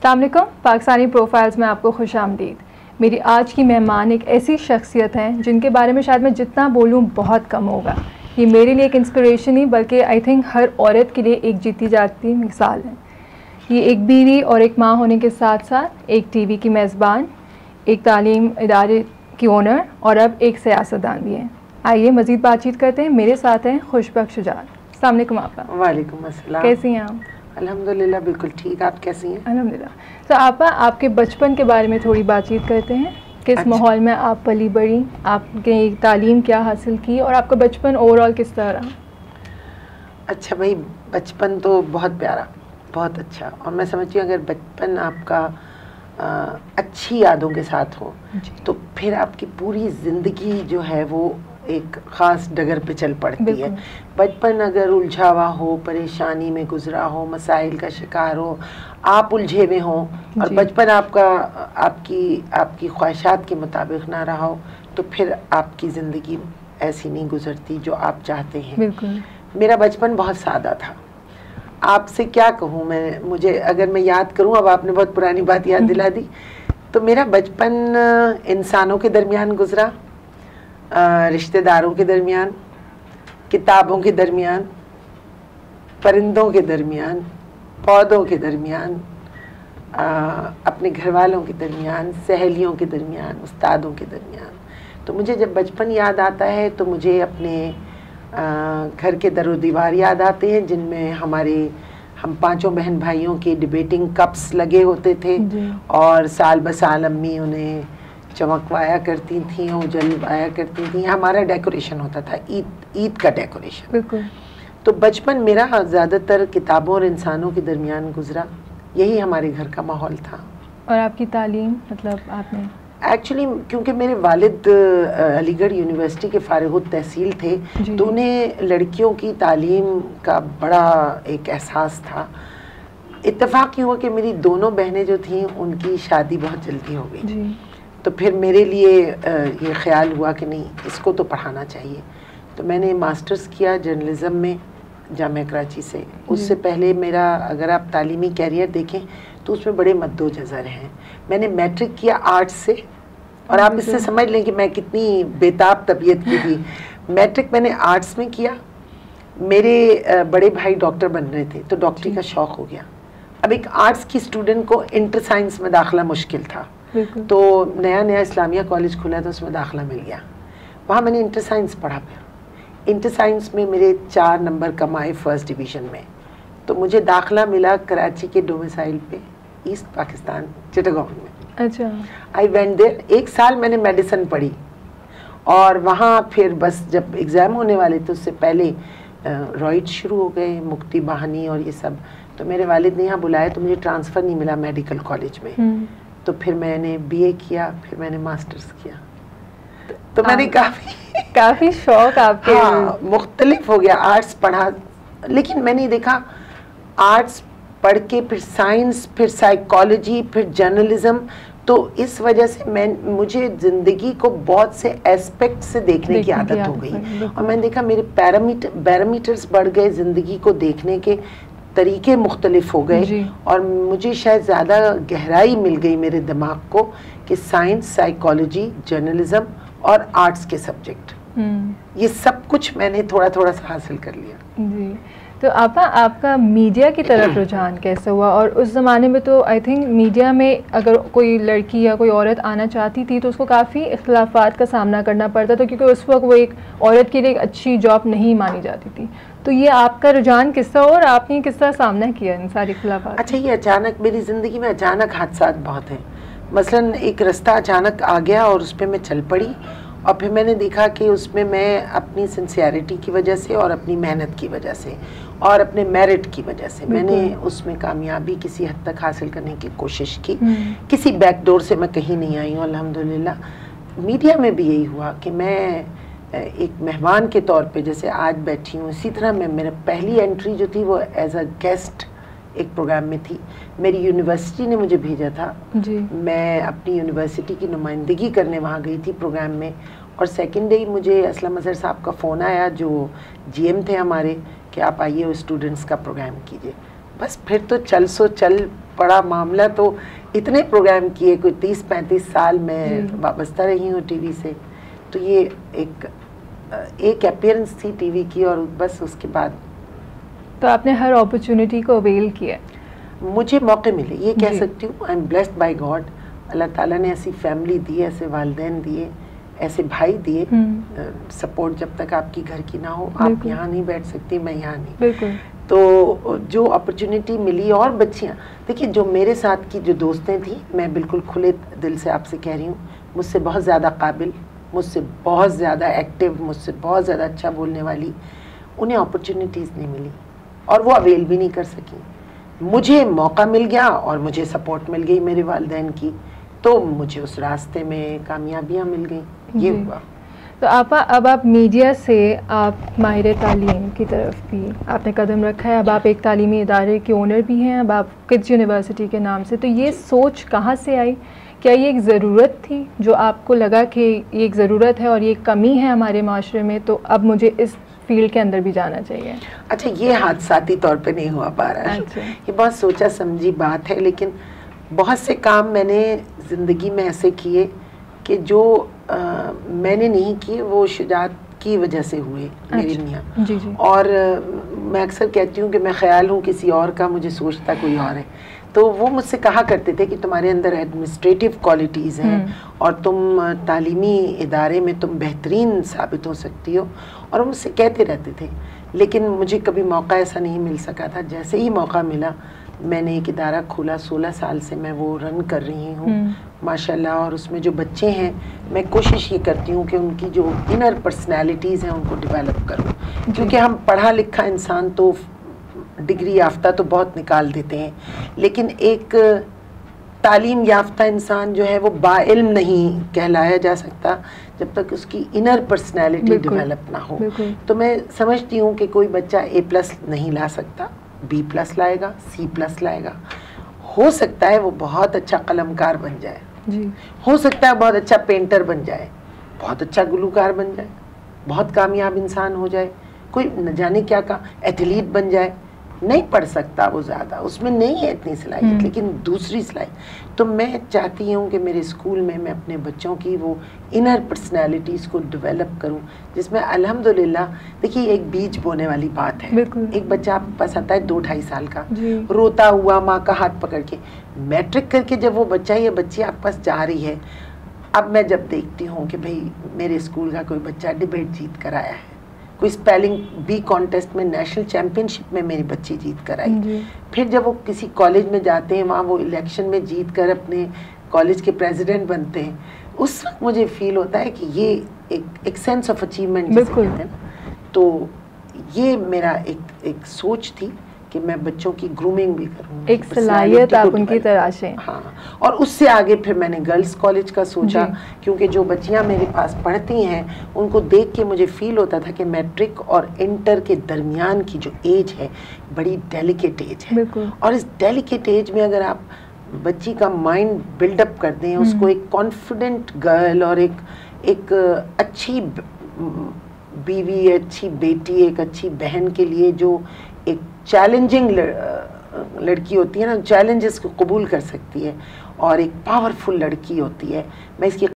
अस्सलाम वालेकुम, पाकिस्तानी प्रोफाइल्स में आपको खुश आमदीद। मेरी आज की मेहमान एक ऐसी शख्सियत हैं जिनके बारे में शायद मैं जितना बोलूँ बहुत कम होगा। ये मेरे लिए एक इंस्पिरेशन ही बल्कि आई थिंक हर औरत के लिए एक जीती जाती मिसाल है। ये एक बीवी और एक माँ होने के साथ साथ एक टीवी की मेज़बान, एक तालीम इदारे की ओनर और अब एक सियासतदान भी हैं। आइए मज़ीद बातचीत करते हैं। मेरे साथ हैं खुशबख्श शुजात। अस्सलाम वालेकुम आपा। वालेकुम अस्सलाम। कैसी हैं आप? अल्हम्दुलिल्लाह बिल्कुल ठीक, आप कैसी हैं? अल्हम्दुलिल्लाह। तो आपा आपके बचपन के बारे में थोड़ी बातचीत करते हैं। किस माहौल में आप पली बढ़ी, आपने तालीम क्या हासिल की और आपका बचपन ओवरऑल किस तरह रहा? अच्छा भाई, बचपन तो बहुत प्यारा, बहुत अच्छा, और मैं समझती हूँ अगर बचपन आपका अच्छी यादों के साथ हो तो फिर आपकी पूरी ज़िंदगी जो है वो एक ख़ास डगर पे चल पड़ती है। बचपन अगर उलझा हुआ हो, परेशानी में गुजरा हो, मसाइल का शिकार हो, आप उलझे हुए हों और बचपन आपका आपकी ख्वाहिशात के मुताबिक ना रहा हो तो फिर आपकी ज़िंदगी ऐसी नहीं गुजरती जो आप चाहते हैं। बिल्कुल। मेरा बचपन बहुत सादा था। आपसे क्या कहूँ मुझे अगर मैं याद करूँ, अब आपने बहुत पुरानी बात याद दिला दी, तो मेरा बचपन इंसानों के दरमियान गुजरा, रिश्तेदारों के दरमियान, किताबों के दरमियान, परिंदों के दरमियान, पौधों के दरमियान, अपने घर वालों के दरमियान, सहेलियों के दरमियान, उस्तादों के दरमियान। तो मुझे जब बचपन याद आता है तो मुझे अपने घर के दरो दीवार याद आते हैं जिनमें हम पांचों बहन भाइयों के डिबेटिंग कप्स लगे होते थे और साल ब साल अम्मी उन्हें चमकवाया करती थी, उजलवाया करती थी। हमारा डेकोरेशन होता था, ईद का डेकोरेशन। बिल्कुल। तो बचपन मेरा ज़्यादातर किताबों और इंसानों के दरमियान गुजरा, यही हमारे घर का माहौल था। और आपकी तालीम, मतलब आपने एक्चुअली क्योंकि मेरे वालिद अलीगढ़ यूनिवर्सिटी के फारिग तहसील थे तो उन्हें लड़कियों की तालीम का बड़ा एक एहसास था। इत्तेफाक हुआ कि मेरी दोनों बहनें जो थीं उनकी शादी बहुत जल्दी हो गई, तो फिर मेरे लिए ये ख्याल हुआ कि नहीं, इसको तो पढ़ाना चाहिए। तो मैंने मास्टर्स किया जर्नलिज़म में जामिया कराची से। उससे पहले मेरा अगर आप तालीमी कैरियर देखें तो उसमें बड़े मद्दोजज़र हैं। मैंने मैट्रिक किया आर्ट्स से, और आप इससे समझ लें कि मैं कितनी बेताब तबीयत की थी। मैट्रिक मैंने आर्ट्स में किया। मेरे बड़े भाई डॉक्टर बन रहे थे तो डॉक्टरी का शौक़ हो गया। अब एक आर्ट्स की स्टूडेंट को इंटर साइंस में दाखिला मुश्किल था, तो नया इस्लामिया कॉलेज खुला तो उसमें दाखिला मिल गया। वहाँ मैंने इंटर साइंस पढ़ा। इंटर साइंस में मेरे 4 नंबर कम आए फर्स्ट डिवीज़न में, तो मुझे दाखिला मिला कराची के डोमिसाइल पे ईस्ट पाकिस्तान चिटागोंग में। अच्छा। I went there. 1 साल मैंने मेडिसिन पढ़ी और वहाँ फिर बस जब एग्ज़ाम होने वाले थे उससे पहले रॉइड शुरू हो गए, मुक्ति बहानी और ये सब। तो मेरे वालिद ने यहाँ बुलाया तो मुझे ट्रांसफ़र नहीं मिला मेडिकल कॉलेज में, तो फिर मैंने BA किया, फिर मैंने मास्टर्स किया। तो मैंने काफ़ी शौक आपके। हाँ, मुख्तलिफ हो गया। आर्ट्स पढ़ा, लेकिन मैंने देखा आर्ट्स पढ़ के फिर साइंस, फिर साइकोलॉजी, फिर जर्नलिज्म, तो इस वजह से मुझे ज़िंदगी को बहुत से एस्पेक्ट से देखने की आदत हो गई। और मैंने देखा मेरे पैरामीटर्स बढ़ गए, ज़िंदगी को देखने के तरीके मुख्तलिफ हो गए, और मुझे शायद ज़्यादा गहराई मिल गई मेरे दिमाग को कि साइंस, साइकोलॉजी, जर्नलिज्म और आर्ट्स के सब्जेक्ट, ये सब कुछ मैंने थोड़ा थोड़ा सा हासिल कर लिया। जी। तो आपका मीडिया की तरफ रुझान कैसे हुआ? और उस ज़माने में तो आई थिंक मीडिया में अगर कोई लड़की या कोई औरत आना चाहती थी तो उसको काफ़ी इख्तिलाफ़ात का सामना करना पड़ता था, क्योंकि उस वक्त वो एक औरत के लिए एक अच्छी जॉब नहीं मानी जाती थी। तो ये आपका रुझान किस तरह और आपने किस तरह सामना किया इन सारी इख्तिलाफ़ात? अच्छा, ये अचानक मेरी ज़िंदगी में अचानक हादसात बहुत हैं। मसलन एक रास्ता अचानक आ गया और उस पर मैं चल पड़ी, और फिर मैंने देखा कि उसमें मैं अपनी सिंसियरिटी की वजह से और अपनी मेहनत की वजह से और अपने मेरिट की वजह से मैंने उसमें कामयाबी किसी हद तक हासिल करने की कोशिश की। किसी बैकडोर से मैं कहीं नहीं आई हूँ अल्हम्दुलिल्लाह। मीडिया में भी यही हुआ कि मैं एक मेहमान के तौर पे जैसे आज बैठी हूँ, इसी तरह मैं मेरा पहली एंट्री जो थी वो एज अ गेस्ट एक प्रोग्राम में थी। मेरी यूनिवर्सिटी ने मुझे भेजा था जी। मैं अपनी यूनिवर्सिटी की नुमाइंदगी करने वहाँ गई थी प्रोग्राम में, और सेकेंड डे मुझे असलम अज़हर साहब का फ़ोन आया जो GM थे हमारे, कि आप आइए स्टूडेंट्स का प्रोग्राम कीजिए। बस फिर तो चल بڑا معاملہ تو اتنے پروگرام کیے, کوئی 30-35 سال میں وابستہ رہی ہوں ٹی وی سے, تو یہ ایک اپیئرنس تھی ٹی وی کی, اور بس اس کے بعد تو آپ نے ہر اپرچونٹی کو اویل کیا. مجھے موقع ملے, یہ کہہ سکتی ہوں I am blessed by God. اللہ تعالیٰ نے ایسی فیملی دی, ایسے والدین دیے, ایسے بھائی دیے. سپورٹ جب تک آپ کی گھر کی نہ ہو, آپ یہاں نہیں بیٹھ سکتی, میں یہاں نہیں. بالکل. تو جو اپرچونٹی ملی, اور بچیاں دیکھیے جو میرے ساتھ کی جو دوستیں تھیں, میں بالکل کھلے دل سے آپ سے کہہ رہی ہوں, مجھ سے بہت زیادہ قابل, مجھ سے بہت زیادہ ایکٹیو, مجھ سے بہت زیادہ اچھا بولنے والی, انہیں اپرچونیٹیز نہیں ملی اور وہ اویل بھی نہیں کر سکیں. مجھے موقع مل گیا اور مجھے سپورٹ مل گئی میرے والدین کی, تو مجھے اس راستے میں کامیابیاں مل گئیں. یہ ہوا. تو آپا اب آپ میڈیا سے آپ ماہر تعلیم کی طرف بھی آپ نے قدم رکھا ہے, اب آپ ایک تعلیمی ادارے کے اونر بھی ہیں, اب آپ کڈز یونیورسٹی کے نام سے. تو یہ سوچ کہاں سے آئی؟ کیا یہ ایک ضرورت تھی جو آپ کو لگا کہ یہ ایک ضرورت ہے اور یہ کمی ہے ہمارے معاشرے میں, تو اب مجھے اس فیلڈ کے اندر بھی جانا چاہیے؟ اچھا, یہ حادثاتی طور پہ نہیں ہوا پا رہا ہے, یہ بہت سوچا سمجھی بات ہے, لیکن بہت سے کام میں نے زندگی میں ایسے کیے کہ جو میں نے نہیں کیے, وہ شجاعت کی وجہ سے ہوئے میرے میاں. اور میں اکثر کہتی ہوں کہ میں خیال ہوں کسی اور کا, مجھے سوچتا کوئی اور ہے. تو وہ مجھ سے کہا کرتے تھے کہ تمہارے اندر ایڈمنسٹریٹو کوالٹیز ہیں اور تم تعلیمی ادارے میں تم بہترین ثابت ہو سکتی ہو, اور مجھ سے کہتے رہتے تھے. لیکن مجھے کبھی موقع ایسا نہیں مل سکا تھا. جیسے ہی موقع ملا, میں نے ایک ادارہ کھولا, 16 سال سے میں وہ رن کر رہی ہوں ماشاءاللہ. اور اس میں جو بچے ہیں, میں کوشش یہ کرتی ہوں کہ ان کی جو انر پرسنالٹیز ہیں ان کو ڈیولپ کروں, کیونکہ ہم پڑھا لکھا انسان تو ڈگری یافتہ تو بہت نکال دیتے ہیں, لیکن ایک تعلیم یافتہ انسان جو ہے وہ با علم نہیں کہلایا جا سکتا جب تک اس کی انر پرسنالٹی ڈیولپ نہ ہو. تو میں سمجھتی ہوں کہ کوئی بچہ A+ نہیں لا سکتا, B+ لائے گا, C+ لائے گا. ہو سکتا ہے وہ بہت اچھا قلم کار بن جائے, ہو سکتا ہے بہت اچھا پینٹر بن جائے, بہت اچھا گلوکار بن جائے, بہت کامیاب انسان ہو جائے, کوئی نہ جانے کیا ایتھلیٹ بن جائے. نہیں پڑھ سکتا وہ زیادہ, اس میں نہیں ہے اتنی صلاحیت, لیکن دوسری صلاحیت. تو میں چاہتی ہوں کہ میرے اسکول میں اپنے بچوں کی وہ انر پرسنالٹیز کو ڈیولپ کروں, جس میں الحمدللہ دیکھیے ایک بیج بونے والی بات ہے. ایک بچہ آپ کے پاس آتا ہے 2-2.5 سال کا, روتا ہوا ماں کا ہاتھ پکڑ کے, میٹرک کر کے جب وہ بچہ یا بچی آپ کے پاس جا رہی ہے, اب میں جب دیکھتی ہوں کہ بھئی میرے اسکول کا کوئی بچہ ڈبیٹ جیت کر آیا ہے, کوئی اسپیلنگ بی کانٹیسٹ میں نیشنل چیمپئن شپ میں میری بچی جیت کر آئی, پھر جب وہ کسی کالج میں جاتے ہیں, وہاں وہ الیکشن میں جیت کر اپنے کالج کے پریزیڈنٹ بنتے ہیں, اس وقت مجھے فیل ہوتا ہے کہ یہ ایک سینس آف اچیومنٹ جسے کہتے ہیں. تو یہ میرا ایک سوچ تھی کہ میں بچوں کی گرومنگ بھی کروں, ایک صلاحیت آپ ان کی تراشیں. ہاں, اور اس سے آگے پھر میں نے گرلز کالج کا سوچا, کیونکہ جو بچیاں میرے پاس پڑھتی ہیں ان کو دیکھ کے مجھے فیل ہوتا تھا کہ میٹرک اور انٹر کے درمیان کی جو ایج ہے بڑی ڈیلیکیٹ ایج ہے, اور اس ڈیلیکیٹ ایج میں اگر آپ بچی کا مائنڈ بلڈ اپ کر دیں, اس کو ایک کانفیڈنٹ گرل اور ایک اچھی بیوی, اچھی بیٹی, ایک اچھی بہن کے لیے جو ایک چیلنجنگ لڑکی ہوتی ہے نا, چیلنجز کو قبول کر سکتی ہے, اور ایک پاورفل لڑکی ہوتی ہے, میں اس کی